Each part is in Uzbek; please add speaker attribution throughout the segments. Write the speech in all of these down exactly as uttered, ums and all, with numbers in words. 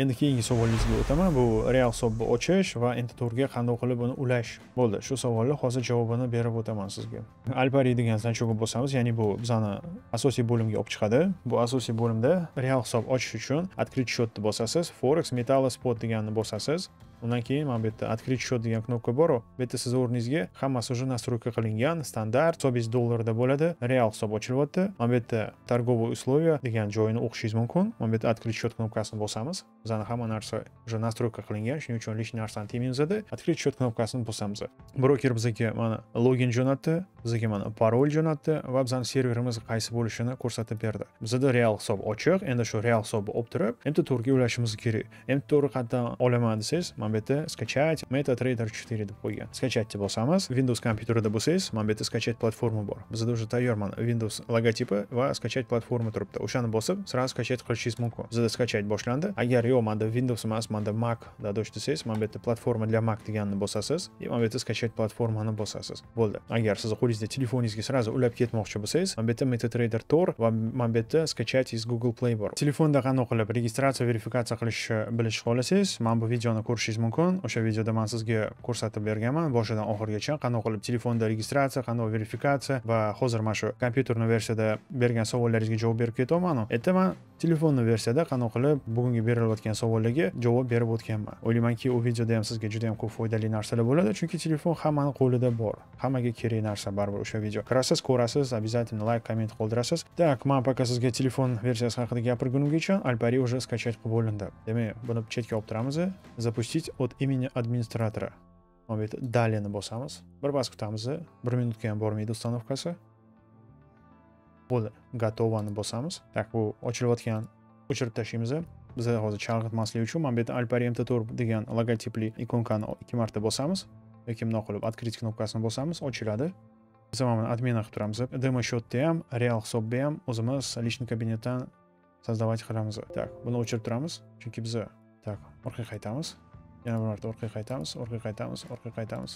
Speaker 1: Endi keyingi savolingizga o'taman. Bu real hisobni ochish va Enterturga qanday qilib uni ulash. Bo'ldi. Shu savolni hozir javobini berib o'taman sizga. Alpari degan значокka bosamiz, ya'ni bu bizani asosiy bo'limga olib chiqadi. Bu asosiy bo'limda real hisob ochish uchun открыть счетni bosasiz, Forex, Metal Spot deganni bosasiz. Undan keyin mana bu yerda открыть счет degan knopka bor. Bu yerda siz o'rningizga hammasi уже настройка qilingan, standart hisobingiz dollarda bo'ladi. Real hisob ochilyapti. Mana bu yerda торговые условия degan joyini o'qishingiz mumkin. Mana bu yerda открыть счет knopkasini bosamiz. Bizani hamma narsa уже настройка qilingan, shuning uchun lishniy narsani temaymiz-da. открыть счет knopkasini bosamiz. Broker bizga mana login jo'natdi, bizga mana parol jo'natdi va bizning serverimiz qaysi bo'lishini ko'rsatib berdi. Bizda real hisob ochiq. Endi shu real hisobni olib turib, Enterturga ulashimiz kerak. Enterturni qayerdan olaman desangiz, mana bu yerda skачать MetaTrader четыре deb qo'ygan. Skачать deb bosamiz. Windows kompyuterida bo'lsangiz, mana bu yerda skачать platforma bor. Bizda уже tayyor mana Windows logotipi va skачать platforma turibdi. O'shani bosib, sразу skачать qilishingiz mumkin. Bizda skачать boshlandi. Agar yo'q, menda Windows emas, menda Mac dadosh desangiz, mana bu yerda platforma для Mac deganni bosasiz. Mana bu yerda skачать platformani bosasiz. Bo'ldi. Agar siz qo'lingizda telefoningizga sразу ulab ketmoqchi bo'lsangiz, mana bu yerda MetaTrader Tor va mana bu yerda skачать из Google Play bor. Telefonda qanday qilib registratsiya, verifikatsiya qilishni bilish xohlasangiz, mana bu videoni ko'rishingiz mumkin. O'sha videoda men sizga ko'rsatib berganman boshidan oxirigacha qanday qilib telefonda registratsiya, qanday verifikatsiya va hozir mana shu kompyuterni versiyada bergan savollaringizga javob berib ketyapman. Endi men telefonni versiyada qanday qilib bugungi berilayotgan savollarga javob berib o'tganman. O'ylaymanki, u videoda ham sizga juda ham ko'p foydali narsalar bo'ladi, chunki telefon hammaning qo'lida bor. Hammaga kerak narsa baribir o'sha video. Kirasiz, ko'rasiz, обязательно like, komment qoldirasiz. Tak, men пока sizga telefon versiyasi haqida gapirgunimgacha Alpari уже skачать qilib bo'lindi. Demak, buni chetga olib turamiz. Запустить от имени администратора. Mana bu yerda Dalini bosamiz. Bir bas kutamiz. bir minutga ham bormaydi uстановкасы. Bo'ldi. Gotovani bosamiz. Tak, bu ochilayotgan o'chirib tashlaymiz. Biz hozir chalg'itmaslik uchun mana bu yerda Alpari Entertur degan logotipli ikonkani ikki marta bosamiz. Yoki bunday qilib открыть knopkasini bosamiz, ochiladi. Biz mana admin qilib turamiz. Demo счетda ham, real hisobda ham o'zimiz lishniy kabinetdan создавать qilamiz. Tak, buni o'chirib turamiz, chunki biz tak, orqaga qaytamiz. Yana bir marta orqaga qaytamiz, orqaga qaytamiz, orqaga qaytamiz.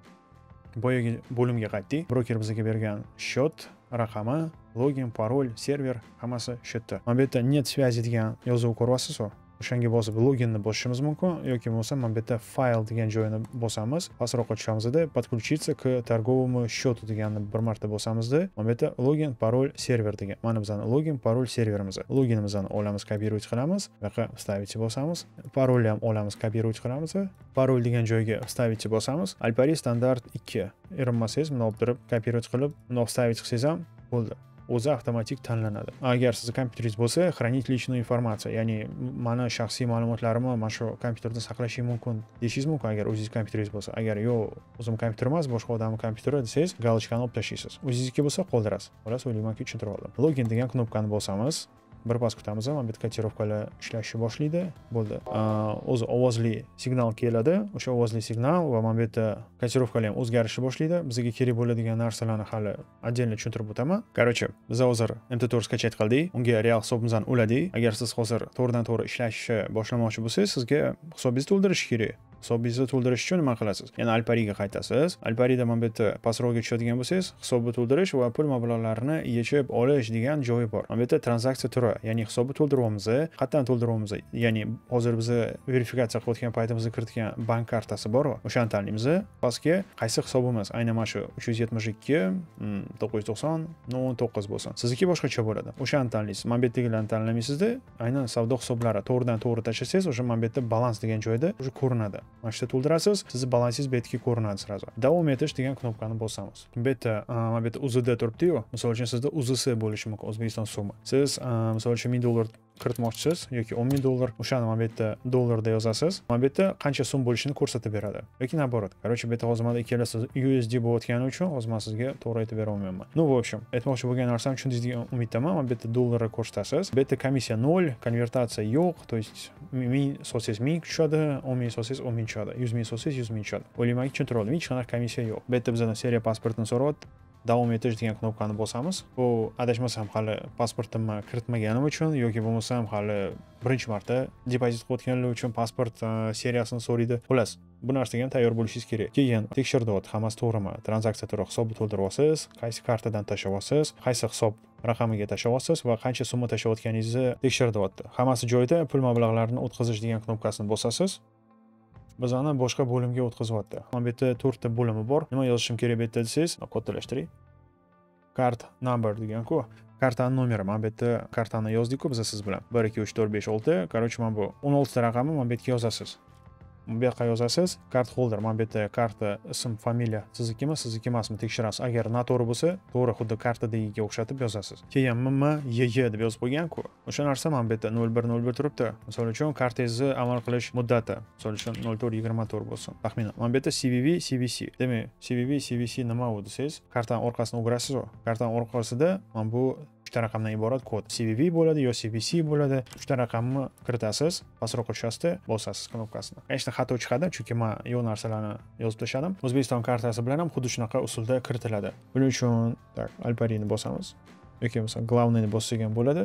Speaker 1: Boyagi bo'limga qaytdik. Broker bizga bergan счет, raqami, login, parol, server hammasi shu yerda. Mana bu yerda net связи degan yozuv ko'ryapsiz-ku. O'shanga bosib loginni bosishimiz mumkin yoki bo'lmasa mana bu yerda file degan joyini bosamiz. Pastroqqa tushamiz-da, подключиться к торговому счету deganni bir marta bosamiz-da. Mana bu yerda login, parol, server degan. Mana bizning login, parol, serverimiz. Loginimizni olamiz, kopировать qilamiz. Bu yoqqa вставить bosamiz. Parolni ham olamiz, kopировать qilamiz. Parol degan joyga вставить bosamiz. Alpari standart ikki. Erinmasangiz, buni olib turib, kopировать qilib, buni вставить qilsangiz ham bo'ldi. O'zi avtomatik tanlanadi. Agar sizning kompyuteringiz bo'lsa, хранить личную информацию, ya'ni meni shaxsiy ma'lumotlarimni mana shu kompyuterda saqlashim mumkin deyishingiz mumkin agar o'zingiz kompyuteringiz bo'lsa. Agar yo'q, o'zim kompyuter emas, boshqa odamning kompyuteri desangiz, galochkani olib tashlaysiz. O'zingizniki bo'lsa qoldirasiz. Xolos, o'ylaymanki tushuntirib oldim. Login degan knopkani bosamiz. Bir pas kutamiz, mana bu yerda kotirovkalar ishlashni boshlaydi. Bo'ldi. O'zi ovozli signal keladi. O'sha ovozli signal va mana bu yerda kotirovkalar ham o'zgarishni boshlaydi. Bizga kerak bo'ladigan narsalarni hali отдельно tushuntirib o'taman. Короче, biz hozir Entertur skачать qildik. Unga real hisobimizni uladik. Agar siz hozir to'g'ridan-to'g'ri ishlashni boshlamoqchi bo'lsangiz, sizga hisobingizni to'ldirish kerak. Hisobingizni to'ldirish uchun nima qilasiz? Yana Alpariga qaytasiz. Alparida mana bu yerda pastroqga tushadigan bo'lsangiz, hisobni to'ldirish va pul mablag'larini yechib olish degan joyi bor. Mana bu yerda tranzaksiya turi, ya'ni hisobni to'ldiryapmiz. Qayerdan to'ldiryapmiz? Ya'ni hozir biz verifikatsiya qilayotgan paytimizda kiritgan bank kartasi bor, o'shani tanlaymiz. Pastga qaysi hisobimiz? Aynan mana shu uch yuz yetmish ikki to'qqiz yuz to'qson o'n to'qqiz bo'lsin. Sizniki boshqacha bo'ladi. O'shani tanlaysiz. Mana bu yerdagilarni tanlamaysizda, aynan savdo hisoblari to'g'ridan to'g'ri tashlasangiz, o'sha mana bu yerda balans degan joyda o'sha ko'rinadi. Mana shu yerda to'ldirasiz, sizni balansingiz bu yerga ko'rinadi sразу. Davom etish degan knopkani bosamiz. Bu yerda mana bu yerda U Z D turibdi-yu. Misol uchun sizda U Z S bo'lishi mumkin, O'zbekiston so'mi. Siz misol uchun ming dollar kiritmoqchisiz yoki o'n ming dollar, o'shani mana bu yerda dollarda yozasiz. Mana bu yerda qancha so'm bo'lishini ko'rsatib beradi. Yoki naborat. Короче, bu yerda hozir mana ikkalasi U S D bo'layotgani uchun hozir men sizga to'g'ri aytib bera olmayman. Ну, в общем, aytmoqchi bo'lgan narsam tushundingiz degan umiddaman. Mana bu yerda dollarga ko'rsatasiz. Bu yerda komissiya nol, konvertatsiya yo'q, то есть ming solsangiz ming tushadi, o'n ming solsangiz o'n ming tushadi, yuz ming solsangiz yuz ming tushadi. O'ylaymanki tushuntirib oldim. Hech qanaqa komissiya yo'q. Bu yerda bizdan seriya pasportini so'rayapti. Davom etish degan knopkani bosamiz. Bu adashmasam hali pasportimni kiritmaganim uchun yoki bo'lmasam hali birinchi marta depozit qilayotganlar uchun pasport seriyasini so'raydi. Xullas, Bu narsaga ham tayyor bo'lishingiz kerak. Keyin tekshiryapti, hammasi to'g'rimi? Tranzaksiya to'g'ri hisobni to'ldiryapsiz, qaysi kartadan tashlayapsiz, qaysi hisob raqamiga tashlayapsiz va qancha summa tashlayotganingizni tekshiryapti. Hammasi joyida. Pul mablag'larini o'tkazish degan knopkasini bosasiz. Bizani boshqa bo'limga o'tkazyapti. Mana bu yerda to'rtta bo'limi bor. Nima yozishim kerak bu yerda desangiz, kattalashtiring. Card number degan-ku. Kartani nomeri. Mana bu yerda kartani yozdik-ku biz siz bilan. bir ikki uch to'rt besh olti. Короче, mana bu o'n olti ta raqamni mana bu yerga yozasiz. Bu yoqqa yozasiz. Kart holder. Mana bu yerda karta ism, familiya siznikimi, sizniki emasmi tekshirasiz. Agar noto'g'ri bo'lsa, to'g'ri xuddi kartadagiga o'xshatib yozasiz. Keyin M M Y Y deb yozib qo'ygan-ku. O'sha narsa mana bu yerda nol bir nol bir turibdi. Misol uchun kartangizni amal qilish muddati, misol uchun nol to'rt yigirma to'rt bo'lsin. Taxminan. Mana bu yerda C V V C V C. Demak, C V V C V C nima u desangiz, kartani orqasini o'girasiz-ku. Kartani orqasida mana bu uchta raqamdan iborat kod. C V V bo'ladi yo C V C bo'ladi. uchta raqamni kiritasiz, pastroq ko'chasida bosasiz knopkasini. Конечно, xato chiqadi, chunki men yo'q narsalarni yozib tashladim. O'zbekiston kartasi bilan ham xuddi shunaqa usulda kiritiladi. Buning uchun tak, Alparini bosamiz. Yoki bo'lmasa главныйni bossak ham bo'ladi.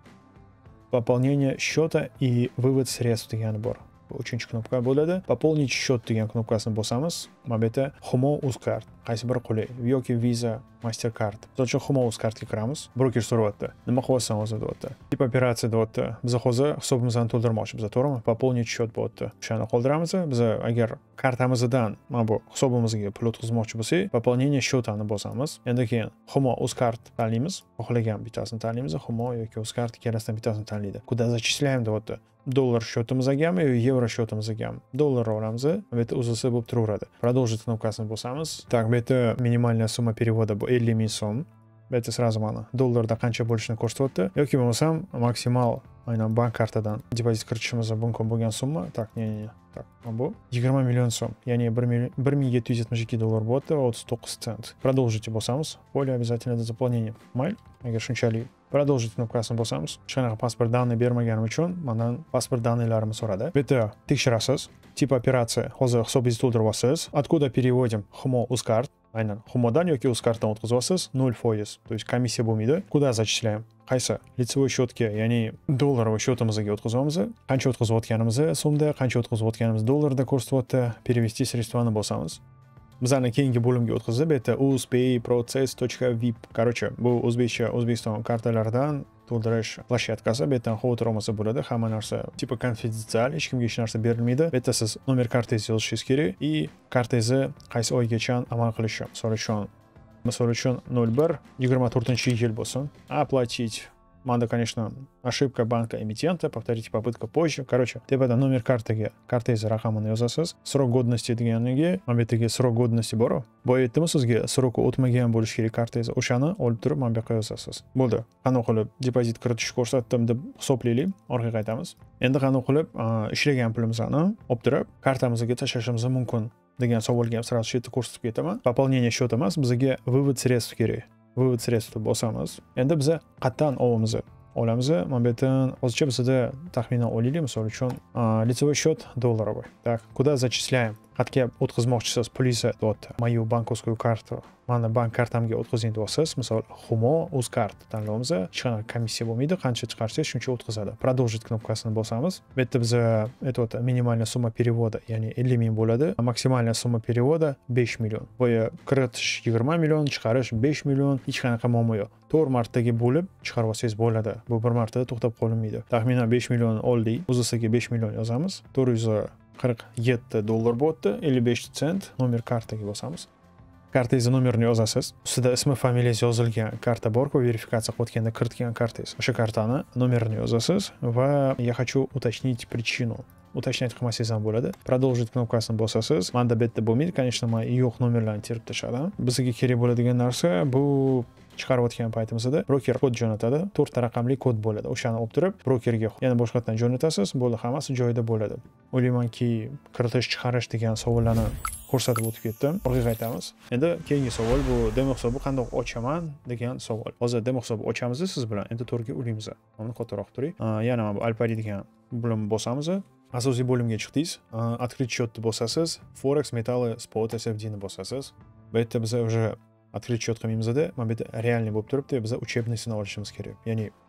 Speaker 1: Пополнение счета и вывод средств degani bor. Bu uchinchi knopka bo'ladi. Пополнить счет degan knopkasini bosamiz. Mana bu yerda Humo Uzcard. Qaysi biri qulay? Yoki Visa, Mastercard. Misol uchun Humo Uzcardga kiramiz. Broker so'rayapti. Nima qilyapsan hozir deyapti. Tip operatsiya deyapti. Biz hozir hisobimizni to'ldirmoqchimiz, to'g'rimi? Пополнить счет deyapti. O'shani qoldiramiz. Biz agar kartamizdan mana bu hisobimizga pul o'tkazmoqchi bo'lsak, пополнение счетani bosamiz. Endi keyin Humo Uzcard tanlaymiz. Xohlagan bittasini tanlaymiz. Humo yoki Uzcard ikkalasidan bittasini tanlaydi. Куда зачисляем deyapti. Dollar счетimizgami yo yevro счетimizgami? Dollar olamiz. Bu yerda o'zisi bo'lib turaveradi. Продолжить knopkasini bosamiz. Так, bu yerda minimalniy summa перевода bu ellik ming so'm. Bu yerda сразу mana dollarda qancha bo'lishini ko'rsatyapti. Yoki bo'lmasam maksimal aynan bank kartadan depozit kiritishimiz mumkin bo'lgan summa. Tak, ne, ne, ne. Tak, bu yigirma million so'm. Ya'ni bir ming yetti yuz yetmish ikki dollar bo'lyapti va o'ttiz to'qqiz sent. Продолжить bosamiz. Поле обязательно для заполнения. Mayli, agar shunchalik Продолжить knopkasini bosamiz. Hech qanaqa pasport данный bermaganim uchun mendan pasport данныйlarimni so'radi. Bu yerda tekshirasiz. Tip operatsiya. Hozir hisobingizni to'ldiryapsiz. Откуда переводим? Humo Uzcard. Aynan Humodan yoki Uzcarddan o'tkazyapsiz. nol foiz. То есть комиссия bo'lmaydi. Куда зачисляем? Qaysi лицевой счетga, ya'ni dollaroviy счетimizga o'tkazyapmiz. Qancha o'tkazayotganimizni so'mda, qancha o'tkazayotganimizni dollarda ko'rsatyapti. Перевести средствani bosamiz. Bizlarni keyingi bo'limga o'tkazib, bu yerda uzpay process.vip. Короче, bu o'zbekcha O'zbekiston kartalaridan to'ldirish plashatkasi. Bu yerdan xavotir olmasa bo'ladi. Hamma narsa tipa konfidensial, hech kimga hech narsa berilmaydi. Bu yerda siz nomer kartangizni yozishingiz kerak и kartangizni qaysi oygacha amal qilishi. Misol uchun, misol uchun nol bir yigirma to'rtinchi yil bo'lsin. Оплатить. Manda, конечно, ошибка банка эмитента, повторите попытка позже. Короче, tepada nomer kartaga kartangiz raqamini yozasiz. Срок годности deganiga, mana bu yerga srok годности bor. Boyatdimi sizga sroki o'tmagan bo'lishi kerak kartangiz. O'shani olib turib mana bu yoqqa yozasiz. Bo'ldi. Qanday qilib depozit kiritish ko'rsatdim deb hisoblaylik. Orqaga qaytamiz. Endi qanday qilib ishlagan pulimizni olib turib kartamizga tashlashimiz mumkin degan savolga ham sразу shu yerda ko'rsatib ketaman. Пополнение счета emas, bizga вывод средств kerak. Вывод средств bosamiz. Endi biz qatdan olamiz. Olamiz. Mana bu yerdan hozircha bizda taxminan olaylik, misol uchun лицевой счет dollaroviy. Так, куда зачисляем? Xatga o'tkazmoqchisiz, pulingizni deyapti. Мою банковскую карту. Mana bank kartamga o'tkazing deyapsiz. Misol Humo Uzcard tanlaymiz. Hech qanaqa komissiya bo'lmaydi. Qancha chiqarsangiz shuncha o'tkazadi. Продолжить knopkasini bosamiz. Bu yerda biz aytyapti, minimальная summa перевода, ya'ni ellik ming bo'ladi. Maksimальная summa перевода besh million. Boya kiritish yigirma million, chiqarish besh million, hech qanaqa muammo yo'q. to'rt martaga bo'lib chiqarib olsangiz bo'ladi. Bu bir martada to'xtab qolinmaydi. Taxminan besh million oldik. O'zisiga besh million yozamiz. to'rt yuz qirq yetti dollar bo'lyapti. ellik besh sent. Nomer kartaga bosamiz. Kartangizni nomerini yozasiz. Ustida ismi, familiyangiz yozilgan karta bor-ku, verifikatsiya qilayotganda kiritgan kartangiz. O'sha kartani nomerini yozasiz va я хочу уточнить причину. Уточнять qilmasangiz ham bo'ladi. Продолжить knopkasini bosasiz. Menda bu yerda bo'lmaydi. Конечно, men yo'q nomerlarni terib tashladim. Bizga kerak bo'ladigan narsa bu chiqarayotgan paytimizda broker kod jo'natadi. to'rtta raqamli kod bo'ladi. O'shani olib turib, brokerga yana boshqatdan jo'natasiz. Bo'ldi, hammasi joyida bo'ladi. O'ylaymanki, kiritish, chiqarish degan savollarni ko'rsatib o'tib ketdim. Orqaga qaytamiz. Endi keyingi savol bu demo hisobni qanday ochaman degan savol. Hozir demo hisobni ochamiz siz bilan. Endi to'rga uramiz. Mana kattaroq turing. Yana bu Alpari degan bo'limni bosamiz. Asosiy bo'limga chiqdingiz. Открыть счетni bosasiz. Forex, metalli, spot, S F D ni bosasiz. Bu yerda biz уже открыть счет qilmaymizda, mana bu yerda realniy bo'lib turibdi. Biz учебныйsini olishimiz kerak. Ya'ni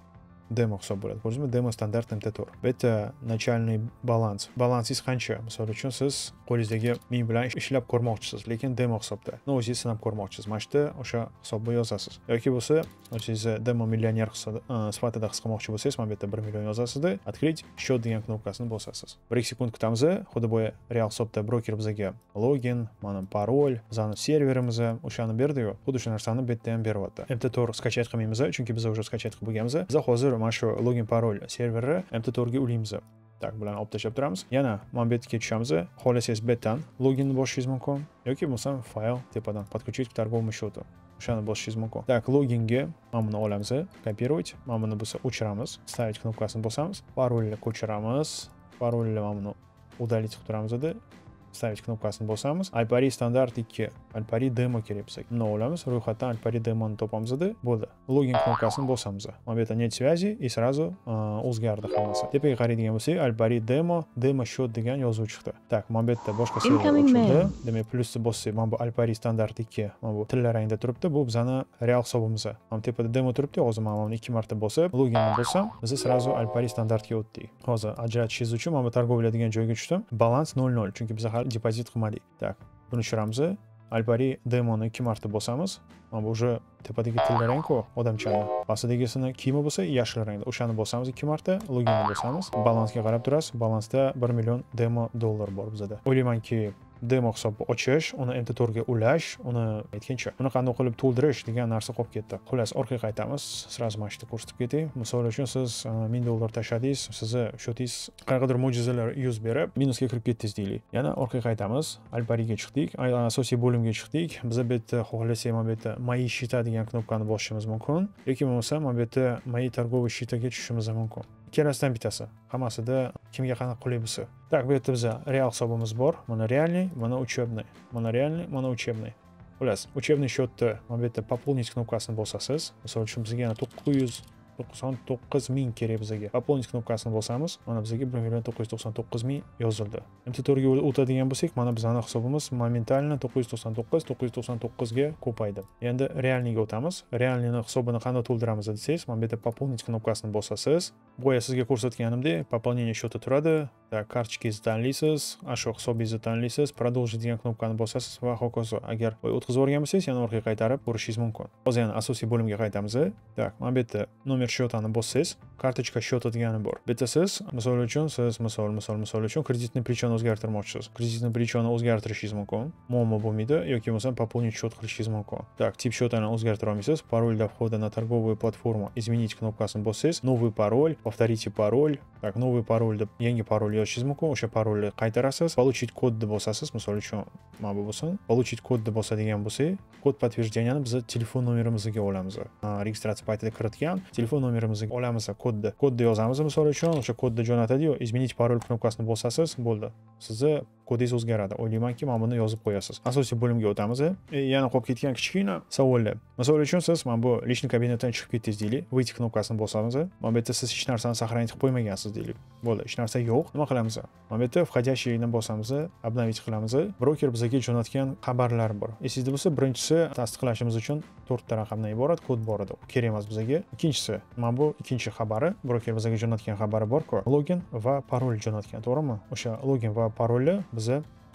Speaker 1: demo hisob bo'ladi. Ko'rdingizmi? Demo standart M T to'rt. Bu yerda начальный balans. Balansingiz qancha? Misol uchun siz qo'lingizdagi ming bilan ishlab ko'rmoqchisiz, lekin demo hisobda. No, o'zingiz sinab ko'rmoqchisiz. Mana shu o'sha hisobni yozasiz. Yoki bo'lsa, o'zingizni demo millioner sifatida his qilmoqchi bo'lsangiz, mana bu yerda bir million yozasiz-da, открыть счет degan knopkasini bosasiz. bir ikki sekund kutamiz. Xuddi boya real hisobda broker bizga login, mana parol, bizning serverimiz o'shani berdi-yu. Xuddi shu narsani bu yerda ham beryapti. M T to'rt skachat qilmaymiz, chunki biz уже skachat qilib bo'lganmiz. Biz hozir mana shu login parol serverni M T to'rt ga ulaymiz. Tak bilan olib tashlab turamiz. Yana mana bu yerga tushamiz. Xohlasangiz bu yerdan loginni bosishingiz mumkin yoki bo'lmasa fayl tepadan подключить к торговому счету. O'shani bosishingiz mumkin. Tak, loginga mana buni olamiz, kopировать. Mana buni bo'lsa o'chiramiz, ставить knopkasini bosamiz, parolni ko'chiramiz. Parolni mana buni удалить qilib turamiz edi. Ставить knopkasini bosamiz. Alpari standart ikki, Alpari demo kerak bo'lsa, buni olamiz, ro'yxatdan Alpari demoni topamiz edi. Bo'ldi. Login knopkasini bosamiz. Mana bu yerda net связи и сразу o'zgardi hammasi. Tepaga qaraydigan bo'lsak, Alpari demo, demo счет degan yozuv chiqdi. Tak, mana bu yerda boshqa server ochildi. Demak, plusni bossak, mana bu Alpari standart ikki, mana bu tilla rangda turibdi. Bu bizning real hisobimiz. Mana tepada demo turibdi. Hozir mana buni ikki marta bosib, loginni bosam, biz сразу Alpari standartga o'tdik. Hozir ajratishingiz uchun mana bu торговля degan joyga tushdim. Balans nol nol, chunki biz depozit qilmadik. Tak, buni tushiramiz. Alpari demoni ikki marta bosamiz. Mana bu уже tepadagi tilla rang-ku, odamchani. Pastidagisini kiyimi bo'lsa yashil rangda. O'shani bosamiz ikki marta, loginni bosamiz. Balansga qarab turasiz. Balansda bir million demo dollar bor bizda. O'ylaymanki, demo hisobni ochish, uni M T to'rt ga ulash, uni aytgancha, uni qanday qilib to'ldirish degan narsa qolib ketdi. Xullas, orqaga qaytamiz. Sразу mana shuni ko'rsatib ketay. Misol uchun siz ming dollar tashladingiz, sizni shotingiz qanaqadir mo'jizalar yuz berib, minusga kirib ketdingiz deylik. Yana orqaga qaytamiz. Alpariga chiqdik, asosiy bo'limga chiqdik. Biz bu yerda xohlasak, mana bu yerda moи счета degan knopkani bosishimiz mumkin. Yoki bo'lmasa, mana bu yerda moи торговые счетаga tushishimiz mumkin. Ikkalasidan bittasi. Hammasida kimga qanaqa qulay bo'lsa. Tak, bu yerda bizda real hisobimiz bor. Mana realniy, mana учебный. Mana realniy, mana учебный. Xullas, учебный счетni mana bu yerda пополнить knopkasini bosasiz. Misol uchun bizga yana to'qqiz yuz to'qson to'qqiz ming kerak bizga. Пополнить knopkasini bosamiz. Mana bizga bir million to'qqiz yuz to'qson to'qqiz ming yozildi. M T to'rt ga o'tadigan bo'lsak, mana bizning hisobimiz momentalno to'qqiz yuz to'qson to'qqiz to'qqiz yuz to'qson to'qqiz ga ko'paydi. Endi realniyga o'tamiz. Realniyni hisobini qanday to'ldiramiz desangiz, mana bu yerda пополнить knopkasini bosasiz. Boya sizga ko'rsatganimdek, пополнение счета turadi. Так, kartochkangizni tanlaysiz, shu hisobingizni tanlaysiz, продолжить degan knopkani bosasiz va hokazo. Agar o'tkazib yuborgan bo'lsangiz, yana orqaga qaytarib ko'rishingiz mumkin. Hozir yana asosiy bo'limga qaytamiz. Так, mana bu yerda nomer счетani bossangiz, kartochka счета degani bor. Bu yerda siz, misol uchun, siz misol, misol, misol uchun kreditni плечoni o'zgartirmoqchisiz. Kreditni плечoni o'zgartirishingiz mumkin. Muammo bo'lmaydi yoki bo'lmasa пополнить счет qilishingiz mumkin. Так, tip счетani o'zgartira olmaysiz. Parоль для входа на торговую платформу изменить knopkasini bossangiz, новый пароль, повторите пароль. Так, новый пароль deb yangi parol yozishingiz mumkin. O'sha parolni qaytarasiz. Получить kod deb bosasiz. Misol uchun mana bu bo'lsin. Получить kod deb bosadigan bo'lsak, kod подтверждениyani biz telefon nomerimizga olamiz. Registratsiya paytida kiritgan telefon nomerimizga olamiz kodni. Kodni yozamiz misol uchun, o'sha kodni jo'natadi-yu, изменить parol knopkasini bosasiz, bo'ldi. Sizni kodingiz o'zgaradi. O'ylaymanki, mana buni yozib qo'yasiz. Asosiy bo'limga o'tamiz. E, yana qolib ketgan kichkina savollar. Misol uchun siz mana bu личный kabinetdan chiqib ketdingiz deylik. Выйти knopkasini bosamiz. Mana bu yerda siz hech narsani saqlanib qo'ymagansiz deylik. Bo'ldi, hech narsa yo'q. Nima qilamiz? Mana bu yerda входящийni bosamiz, обновить qilamiz. Broker bizga jo'natgan xabarlar bor. Esingizda bo'lsa, birinchisi tasdiqlashimiz uchun to'rtta raqamdan iborat kod bor edi. Kerak emas bizga. Ikkinchisi, mana bu ikkinchi xabari, broker bizga jo'natgan xabari bor-ku. Login va parol jo'natgan, to'g'rimi? O'sha login va parolni biz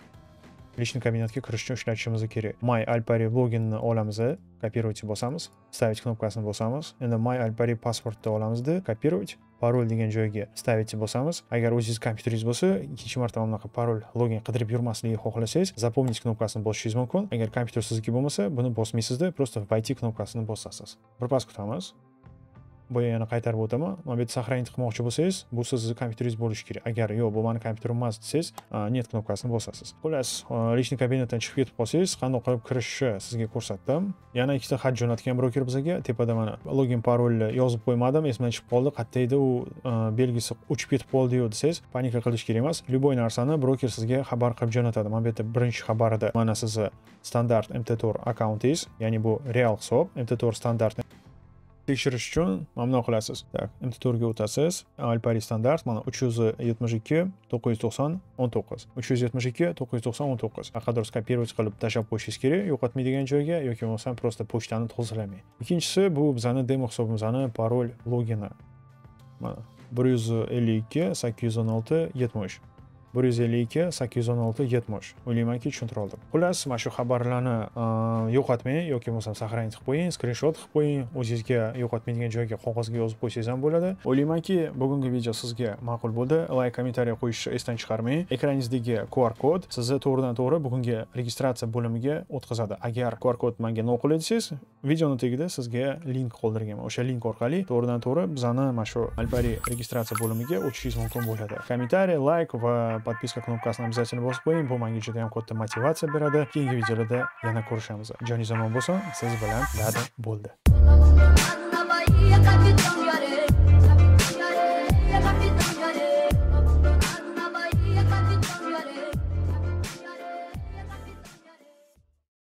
Speaker 1: личный kabinetga kirish uchun ishlatishimiz kerak. My Alpari loginni olamiz, kopировать bosamiz, ставить knopkasini bosamiz. Endi My Alpari pasportni olamizda, kopировать, parol degan joyga ставить bosamiz. Agar o'zingiz kompyuteringiz bo'lsa, ikkinchi marta bunaqa parol, login qidirib yurmasligini xohlasangiz, запомнить knopkasini bosishingiz mumkin. Agar kompyuter sizniki bo'lmasa, buni bosmaysizda, просто войти knopkasini bosasiz. Birpas kutamiz. Boya yana qaytarib o'taman. Mana bu yerda сохранить qilmoqchi bo'lsangiz, bu sizning kompyuteringiz bo'lishi kerak. Agar yo'q, bu meni kompyuterim emas desangiz, net knopkasini bosasiz. Xullas, личный kabinetdan chiqib ketib qolsangiz, qanday qilib kirishni sizga ko'rsatdim. Yana ikkita xat jo'natgan broker bizga. Tepada mana login parolni yozib qo'ymadim, esimdan chiqib qoldi. Qayerda u belgisi o'chib ketib qoldi-yu desangiz, panika qilish kerak emas. Любой narsani broker sizga xabar qilib jo'natadi. Mana bu yerda birinchi xabarida mana sizni standart M T to'rt akkauntingiz, ya'ni bu real hisob, M T to'rt standart tekshirish uchun mamnun qilasiz. Tak, M T to'rt ga o'tasiz. Alpari standart mana uch yuz yetmish ikki to'qqiz yuz to'qson o'n to'qqiz. uch yuz yetmish ikki to'qqiz yuz to'qson o'n to'qqiz. Aqadar skopировать qilib tashlab qo'yishingiz kerak, yo'qotmaydigan joyga yoki bo'lmasa просто pochtani to'g'rilamang. Ikkinchisi bu bizning demo hisobimizning parol logini. mana bir yuz ellik ikki sakkiz yuz o'n olti yetmish bir yuz ellik ikki sakkiz yuz o'n olti yetmish. O'ylaymanki tushuntirib oldim. Xullas, mana shu xabarlarni yo'qotmang yoki bo'lmasam saqlanib qo'ying, skrinshot qilib qo'ying, o'zingizga yo'qotmaydigan joyga qog'ozga yozib qo'ysangiz ham bo'ladi. O'ylaymanki, bugungi video sizga ma'qul bo'ldi. Like, kommentariy qo'yishni esdan chiqarmang. Ekraningizdagi Q R kod sizni to'g'ridan to'g'ri bugungi registratsiya bo'limiga o'tkazadi. Agar Q R kod menga noqulay desangiz, videoning tagida sizga link qoldirganman. O'sha link orqali to'g'ridan to'g'ri bizani mana shu Alpari registratsiya bo'limiga o'tishingiz mumkin bo'ladi. Kommentariy, like va podpiska knopkasini обязательно bosib qo'ying. Bu menga juda ham katta motivatsiya beradi. Keyingi videolarda yana ko'rishamiz. Joningiz omon bo'lsin. Siz bilan Dada bo'ldi.